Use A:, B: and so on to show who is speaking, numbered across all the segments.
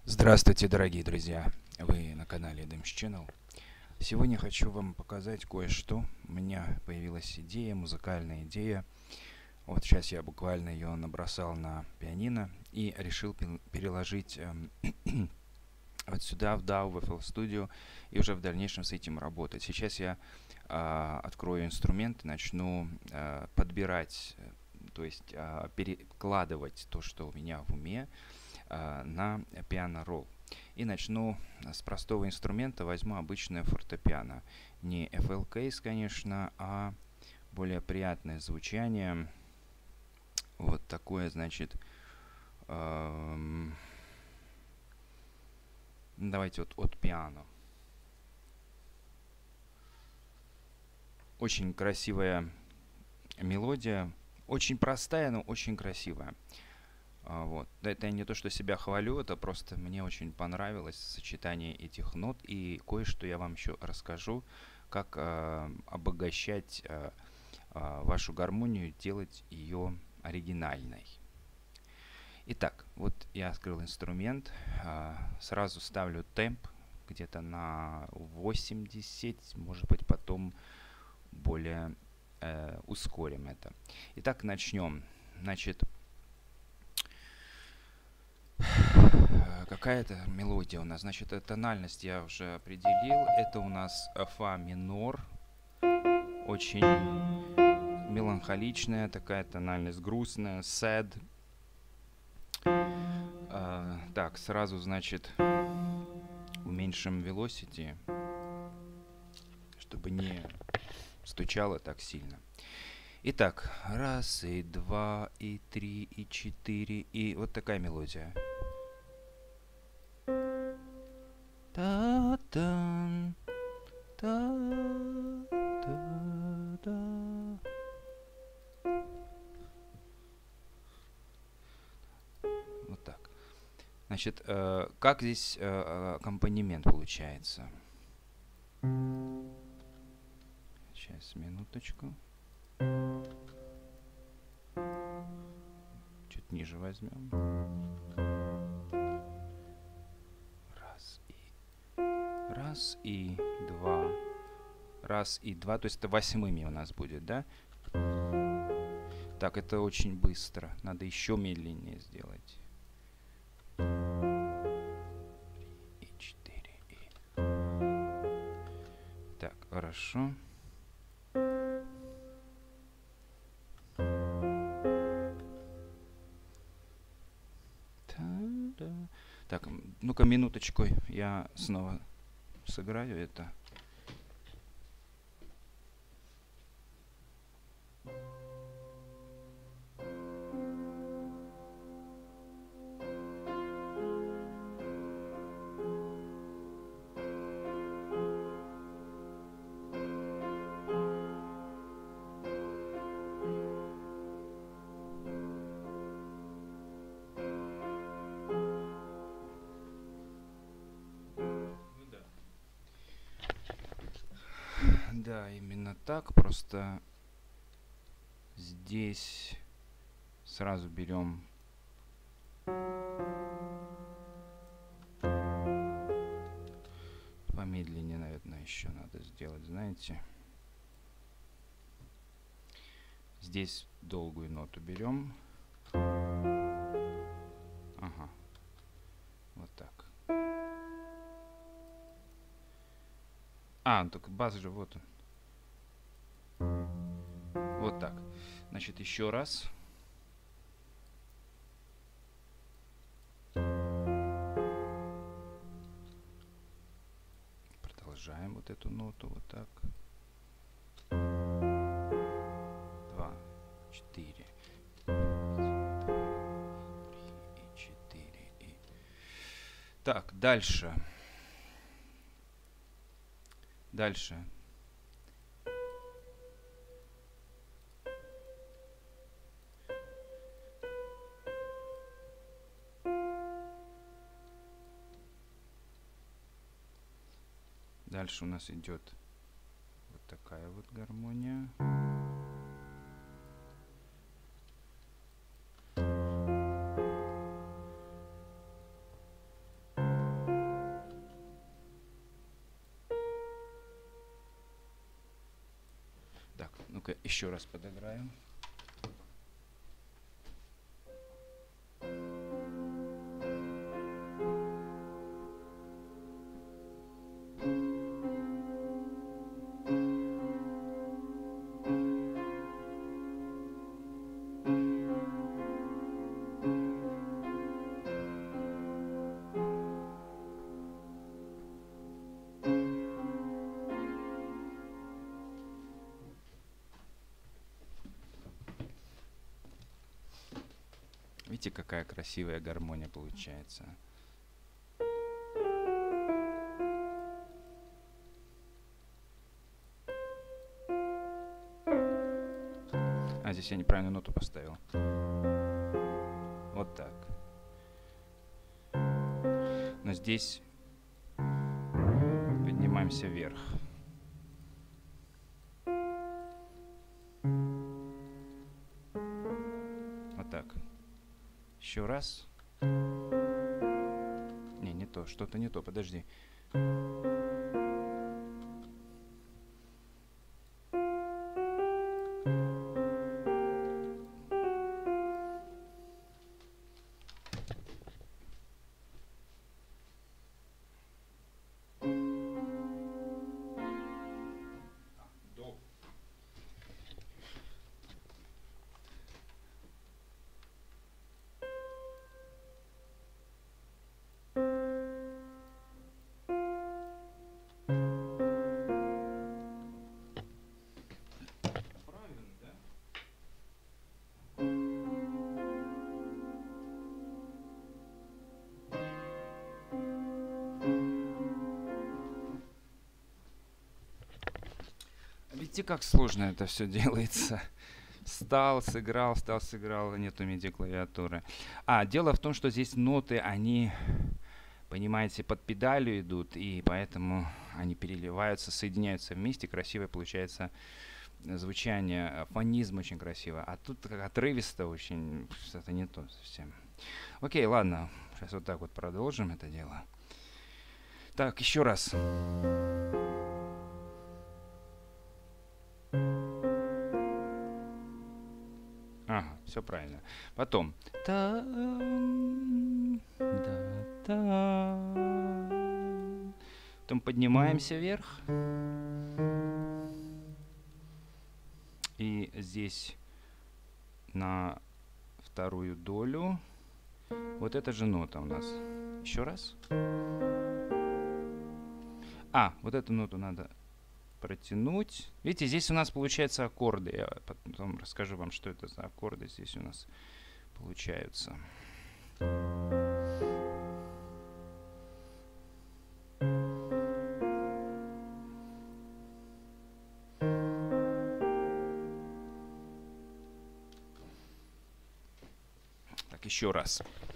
A: Здравствуйте, дорогие друзья! Вы на канале Dams Channel. Сегодня хочу вам показать кое-что. У меня появилась идея, музыкальная идея. Вот сейчас я буквально ее набросал на пианино и решил переложить вот сюда, в DAW, в FL Studio, и уже в дальнейшем с этим работать. Сейчас я открою инструмент, начну подбирать, то есть перекладывать то, что у меня в уме, на пиано-ролл. И начну с простого инструмента. Возьму обычное фортепиано. Не FL Case, конечно, а более приятное звучание. Вот такое, значит, давайте вот от пиано. Очень красивая мелодия. Очень простая, но очень красивая. Вот. Это не то, что себя хвалю, это просто мне очень понравилось сочетание этих нот. И кое-что я вам еще расскажу, как обогащать вашу гармонию, делать ее оригинальной. Итак, вот я открыл инструмент, сразу ставлю темп где-то на 80, может быть потом более ускорим это. Итак, начнем. Значит, какая-то мелодия у нас. Значит, тональность я уже определил. Это у нас фа минор. Очень меланхоличная такая тональность, грустная, sad. Так, сразу, значит, уменьшим velocity, чтобы не стучало так сильно. Итак, раз, и два, и три, и четыре, и вот такая мелодия. Та-дан, та-да-да. Вот так. Значит, как здесь аккомпанемент получается? Сейчас, минуточку. Чуть ниже возьмем. Раз и два. Раз и два, то есть это восьмыми у нас будет, да? Так, это очень быстро. Надо еще медленнее сделать. И четыре, и... Так, хорошо. Так, ну-ка минуточку, я снова сыграю это. Да, именно так. Просто здесь сразу берем помедленнее, наверное, еще надо сделать, знаете. Здесь долгую ноту берем. Ага. Вот так. А, ну так бас же вот он. Вот так. Значит, еще раз. Продолжаем вот эту ноту вот так. 2, 4. 3 и 4. И... Так, дальше. Дальше. Дальше у нас идет вот такая вот гармония. Ну-ка, еще раз подыграем. Видите, какая красивая гармония получается. А, здесь я неправильную ноту поставил. Вот так. Но здесь поднимаемся вверх. Вот так. Еще раз. Не то, что-то не то, подожди. Видите, как сложно это все делается. Стал, сыграл, нету MIDI-клавиатуры. Дело в том, что здесь ноты, они, понимаете, под педалью идут, и поэтому они переливаются, соединяются вместе, красивое получается звучание, фонизм очень красиво. А тут как отрывисто очень, что-то не то совсем. Окей, ладно, сейчас вот так вот продолжим это дело. Так, еще раз. Ага, все правильно. Потом. Потом поднимаемся вверх. И здесь на вторую долю вот эта же нота у нас. Еще раз. Вот эту ноту надо протянуть. Видите, здесь у нас получаются аккорды. Я потом расскажу вам, что это за аккорды здесь у нас получаются. Так, еще раз.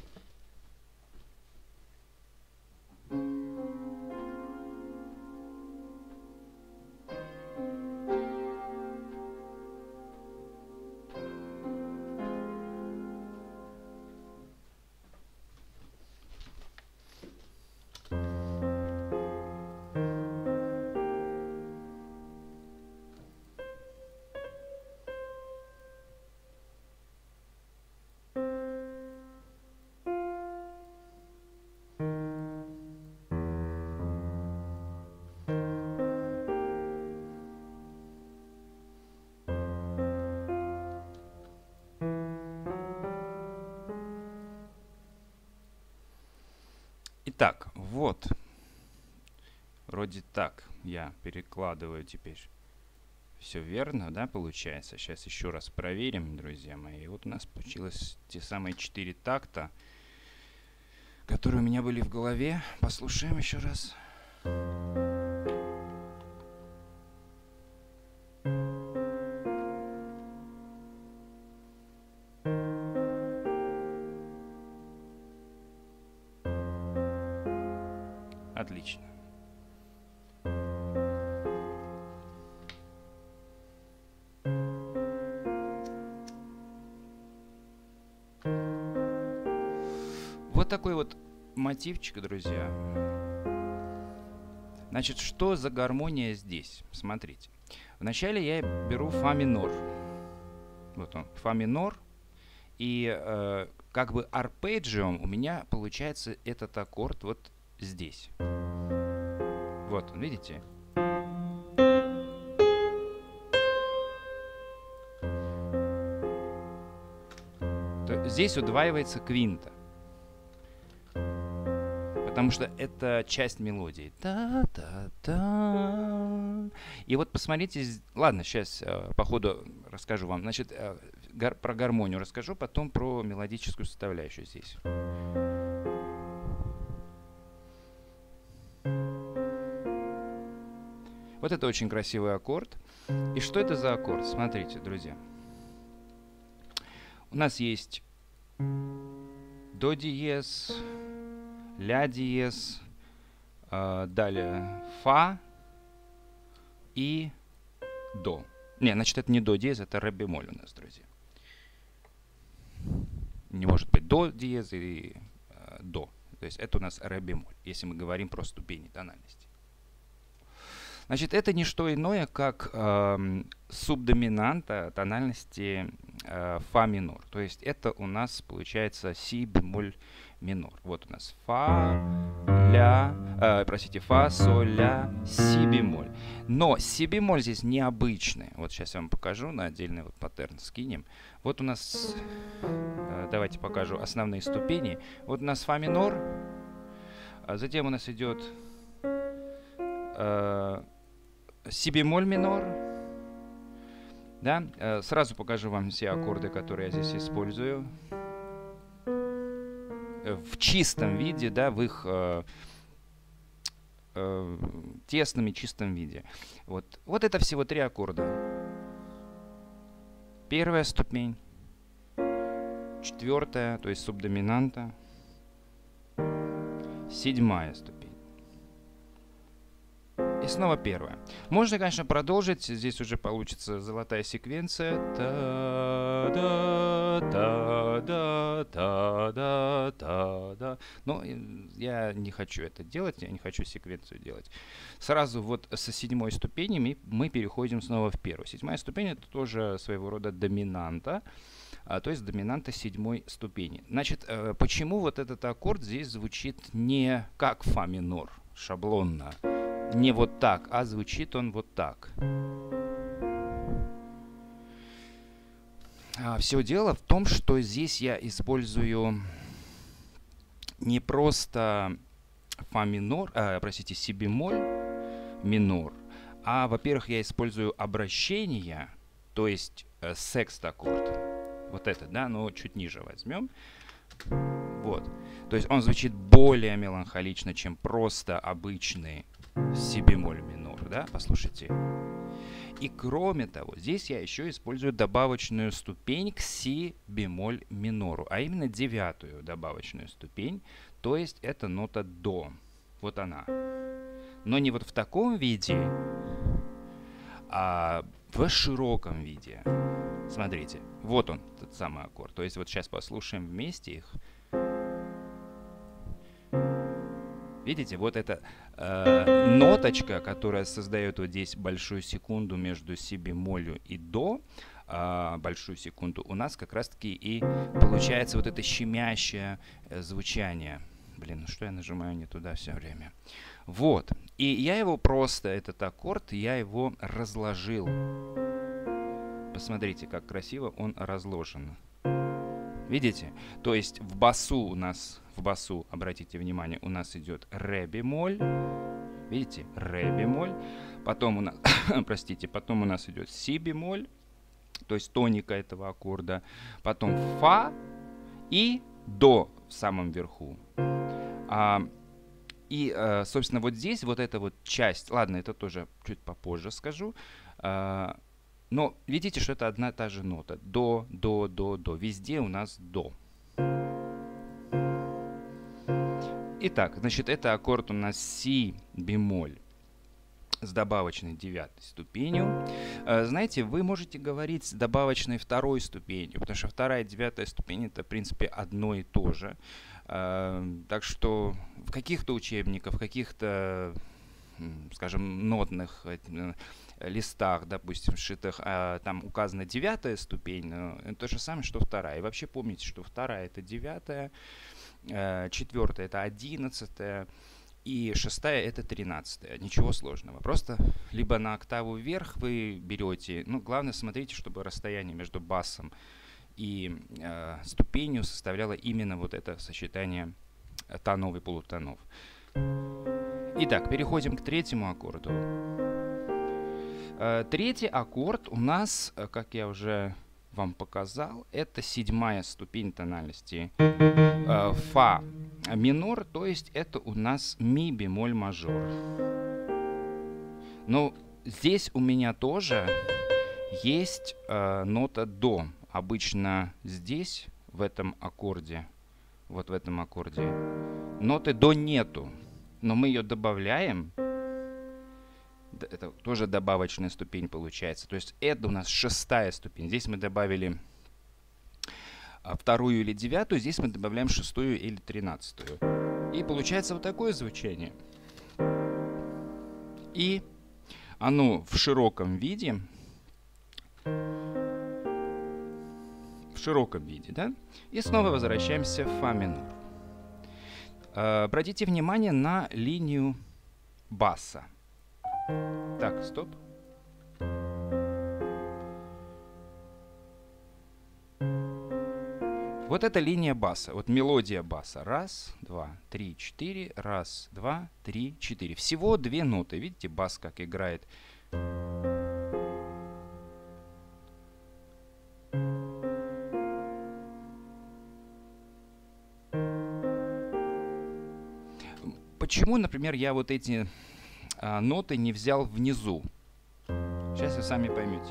A: Итак, вот. Вроде так я перекладываю теперь. Все верно, да, получается? Сейчас еще раз проверим, друзья мои. И вот у нас получилось те самые 4 такта, которые у меня были в голове. Послушаем еще раз. Отлично. Вот такой вот мотивчик, друзья. Значит, что за гармония здесь? Смотрите. Вначале я беру фа минор. Вот он, фа минор. И как бы арпеджиум у меня получается этот аккорд вот здесь. Вот он, видите? Здесь удваивается квинта. Потому что это часть мелодии. Та-та-та. И вот посмотрите. Ладно, сейчас по ходу расскажу вам. Значит, про гармонию расскажу, потом про мелодическую составляющую здесь. Вот это очень красивый аккорд. И что это за аккорд? Смотрите, друзья. У нас есть до диез, ля диез, далее фа и до. Не, значит, это не до диез, это ре бемоль у нас, друзья. Не может быть до диез и до. То есть это у нас ре бемоль, если мы говорим про ступени тональности. Значит, это не что иное, как субдоминанта тональности фа минор. То есть это у нас получается си бемоль минор. Вот у нас фа, ля, фа, соль, ля, си бемоль. Но си бемоль здесь необычный. Вот сейчас я вам покажу, на отдельный вот паттерн скинем. Вот у нас, давайте покажу основные ступени. Вот у нас фа минор, затем у нас идет си бемоль минор. Да? Сразу покажу вам все аккорды, которые я здесь использую. В чистом виде, да, в их тесном и чистом виде. Вот это всего 3 аккорда. Первая ступень, 4-я, то есть субдоминанта, 7-я ступень. И снова 1-я. Можно, конечно, продолжить. Здесь уже получится золотая секвенция. Та-да-та-да-та-да-та-да. Но я не хочу это делать, я не хочу секвенцию делать. Сразу вот со 7-й ступени мы переходим снова в 1-ю. 7-я ступень — это тоже своего рода доминанта. То есть доминанта 7-й ступени. Значит, почему вот этот аккорд здесь звучит не как фа минор, шаблонно? Не вот так, а звучит он вот так. Все дело в том, что здесь я использую не просто фа минор, си бемоль минор, а, во-первых, я использую обращение, то есть секст аккорд. Вот это, да, но чуть ниже возьмем. Вот. То есть он звучит более меланхолично, чем просто обычный си бемоль минор, да, послушайте. И кроме того, здесь я еще использую добавочную ступень к си бемоль минору, а именно 9-ю добавочную ступень, то есть это нота до. Вот она. Но не вот в таком виде, а в широком виде. Смотрите, вот он, тот самый аккорд. То есть вот сейчас послушаем вместе их. Видите, вот эта ноточка, которая создает вот здесь большую секунду между си бемолью и до, большую секунду, у нас как раз-таки и получается вот это щемящее звучание. Блин, ну что я нажимаю не туда все время? Вот. И я его просто, этот аккорд, я его разложил. Посмотрите, как красиво он разложен. Видите? То есть в басу у нас, обратите внимание, у нас идет ре бемоль. Видите? Ре бемоль. Потом у нас, простите, потом у нас идет си бемоль, то есть тоника этого аккорда. Потом фа и до в самом верху. Собственно, вот здесь вот эта вот часть, ладно, это тоже чуть попозже скажу, но видите, что это одна и та же нота. До, до, до, до. Везде у нас до. Итак, значит, это аккорд у нас си бемоль с добавочной 9-й ступенью. Знаете, вы можете говорить с добавочной 2-й ступенью, потому что 2-я и 9-я ступень — это, в принципе, одно и то же. Так что в каких-то учебниках, в каких-то скажем, нотных листах, допустим, сшитых, там указана 9-я ступень, но это то же самое, что 2-я. И вообще помните, что 2-я это 9-я, 4-я это 11-я, и 6-я это 13-я. Ничего сложного. Просто либо на октаву вверх вы берете, ну, главное, смотрите, чтобы расстояние между басом и ступенью составляло именно вот это сочетание тонов и полутонов. Итак, переходим к 3-му аккорду. 3-й аккорд у нас, как я уже вам показал, это 7-я ступень тональности фа минор, то есть это у нас ми бемоль мажор. Но здесь у меня тоже есть нота до. Обычно здесь, в этом аккорде, вот в этом аккорде, ноты до нету, но мы ее добавляем. Это тоже добавочная ступень получается. То есть это у нас 6-я ступень. Здесь мы добавили 2-ю или 9-ю, здесь мы добавляем 6-ю или 13-ю. И получается вот такое звучание. И оно в широком виде. Да? И снова возвращаемся в фа минор. Обратите внимание на линию баса. Так, стоп. Вот это линия баса, вот мелодия баса. 1, 2, 3, 4. 1, 2, 3, 4. Всего 2 ноты. Видите, бас как играет. Почему, например, я вот эти ноты не взял внизу? Сейчас вы сами поймете.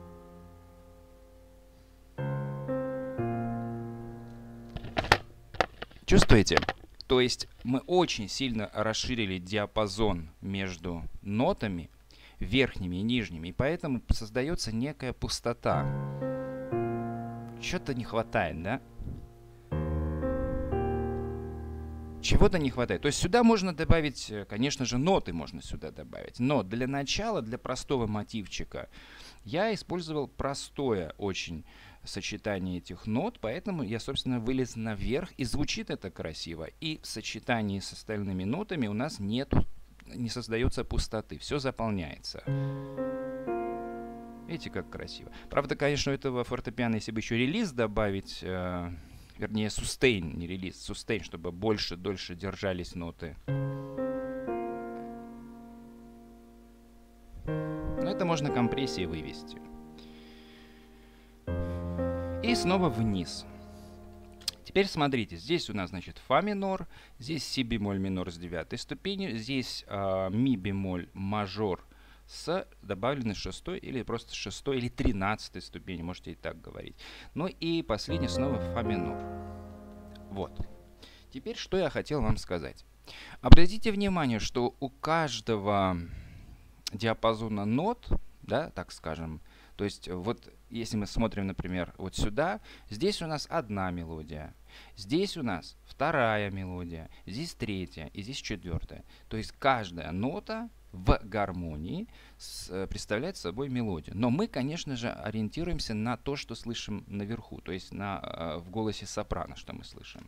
A: Чувствуете? То есть мы очень сильно расширили диапазон между нотами, верхними и нижними, и поэтому создается некая пустота. Чего-то не хватает, да? Чего-то не хватает. То есть сюда можно добавить, конечно же, ноты можно сюда добавить. Но для начала, для простого мотивчика, я использовал простое очень сочетание этих нот, поэтому я, собственно, вылез наверх, и звучит это красиво. И в сочетании с остальными нотами у нас не создается пустоты, все заполняется. Видите, как красиво. Правда, конечно, у этого фортепиано, если бы еще релиз добавить, вернее, сустейн, не релиз, сустейн, чтобы дольше держались ноты. Но это можно компрессией вывести. И снова вниз. Теперь смотрите, здесь у нас, значит, фа минор, здесь си бемоль минор с 9-й ступенью, здесь ми бемоль мажор с добавленной 6-й или просто 6-й или 13-й ступени, можете и так говорить. Ну и последний снова фа минор. Вот. Теперь что я хотел вам сказать. Обратите внимание, что у каждого диапазона нот, да, так скажем, то есть вот если мы смотрим, например, вот сюда, здесь у нас одна мелодия, здесь у нас 2-я мелодия, здесь 3-я и здесь 4-я. То есть каждая нота в гармонии представляет собой мелодию. Но мы, конечно же, ориентируемся на то, что слышим наверху, то есть в голосе сопрано, что мы слышим.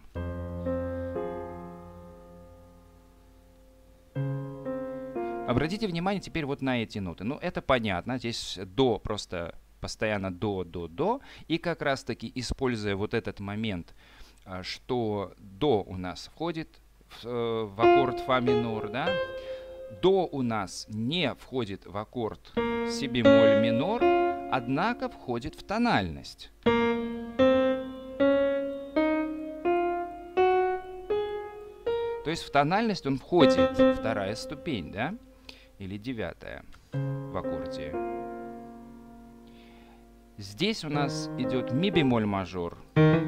A: Обратите внимание теперь вот на эти ноты. Ну, это понятно. Здесь до просто постоянно до. И как раз-таки, используя вот этот момент, что до у нас входит в аккорд фа минор, да? До у нас не входит в аккорд си бемоль минор, однако входит в тональность. То есть в тональность он входит, 2-я ступень, да? Или 9-я в аккорде. Здесь у нас идет ми бемоль мажор.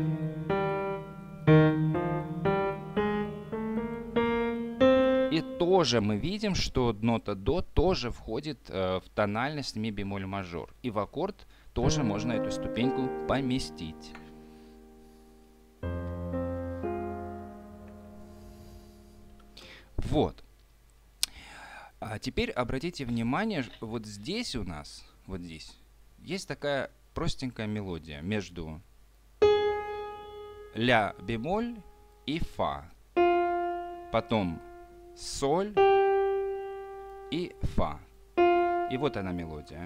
A: И тоже мы видим, что нота до тоже входит в тональность ми бемоль мажор. И в аккорд тоже можно эту ступеньку поместить. Вот. А теперь обратите внимание, вот здесь у нас, вот здесь, есть такая простенькая мелодия между ля бемоль и фа. Потом соль и фа. И вот она мелодия.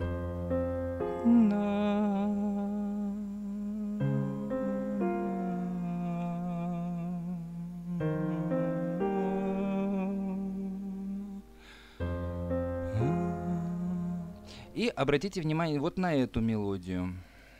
A: И обратите внимание вот на эту мелодию.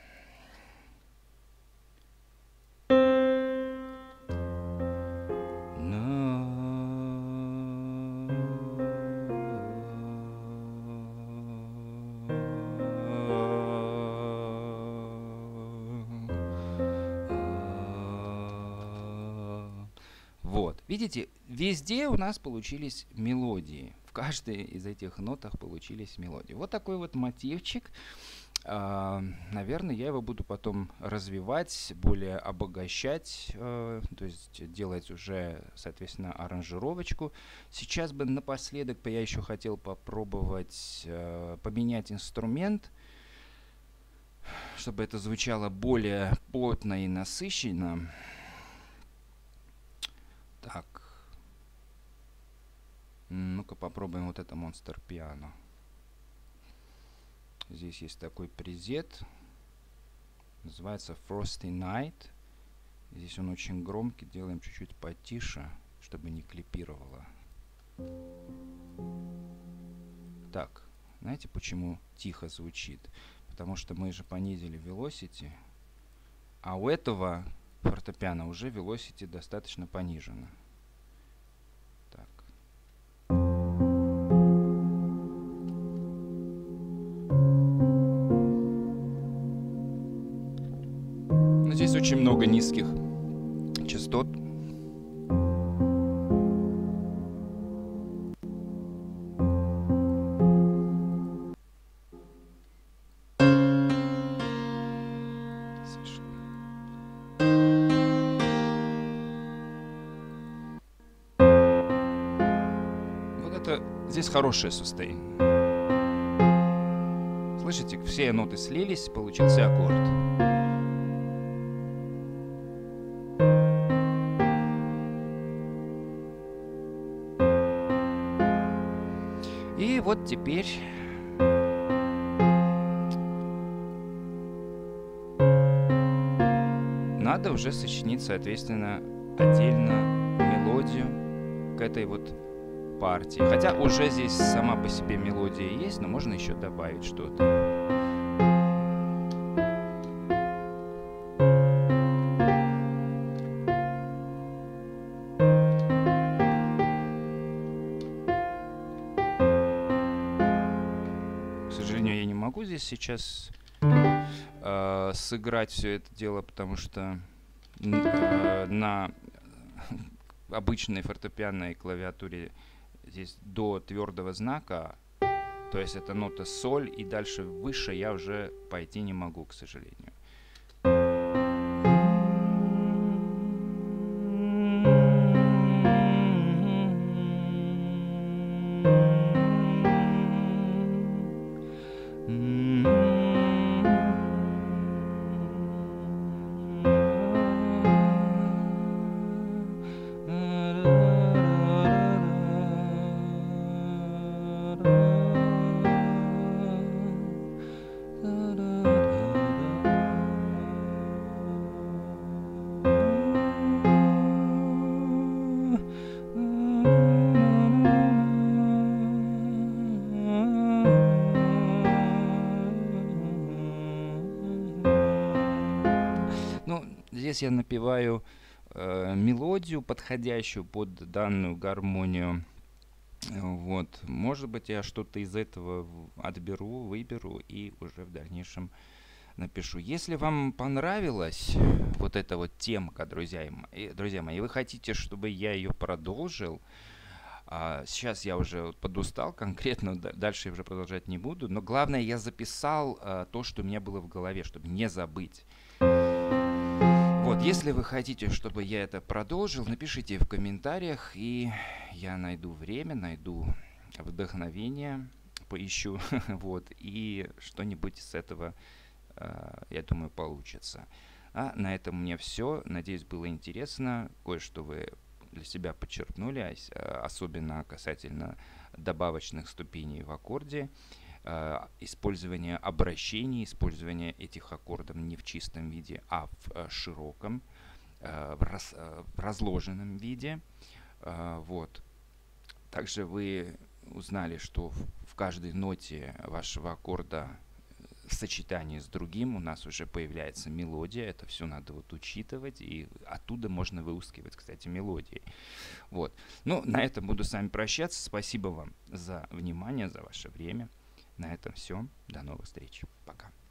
A: Вот, видите, везде у нас получились мелодии. В каждой из этих нотах получились мелодии. Вот такой вот мотивчик. Наверное, я его буду потом развивать, более обогащать, то есть делать уже, соответственно, аранжировочку. Сейчас бы напоследок я еще хотел попробовать поменять инструмент, чтобы это звучало более плотно и насыщенно. Так, ну-ка попробуем вот это Monster Piano. Здесь есть такой презет, называется Frosty Night. Здесь он очень громкий, делаем чуть-чуть потише, чтобы не клипировало. Так, знаете, почему тихо звучит? Потому что мы же понизили velocity, а у этого фортепиано уже velocity достаточно понижено. Так. Но здесь очень много низких частот. Здесь хорошее состояние. Слышите, все ноты слились, получился аккорд. И вот теперь надо уже сочинить, соответственно, отдельно мелодию к этой вот партии. Хотя уже здесь сама по себе мелодия есть, но можно еще добавить что-то. К сожалению, я не могу здесь сейчас сыграть все это дело, потому что на обычной фортепианной клавиатуре здесь до твердого знака, то есть это нота соль, и дальше выше я уже пойти не могу, к сожалению. Здесь я напеваю мелодию, подходящую под данную гармонию. Вот. Может быть, я что-то из этого отберу, выберу и уже в дальнейшем напишу. Если вам понравилась вот эта вот темка, друзья мои, и вы хотите, чтобы я ее продолжил, сейчас я уже подустал конкретно, дальше я уже продолжать не буду, но главное, я записал то, что у меня было в голове, чтобы не забыть. Вот, если вы хотите, чтобы я это продолжил, напишите в комментариях, и я найду время, найду вдохновение поищу, вот, и что-нибудь с этого, я думаю, получится. А на этом у меня все. Надеюсь, было интересно. Кое-что вы для себя подчеркнули, особенно касательно добавочных ступеней в аккорде, использование обращений, использование этих аккордов не в чистом виде, а в широком, в разложенном виде. Вот. Также вы узнали, что в каждой ноте вашего аккорда в сочетании с другим у нас уже появляется мелодия. Это все надо вот учитывать, и оттуда можно выускивать, кстати, мелодии. Вот. Ну, на этом буду с вами прощаться. Спасибо вам за внимание, за ваше время. На этом все. До новых встреч. Пока.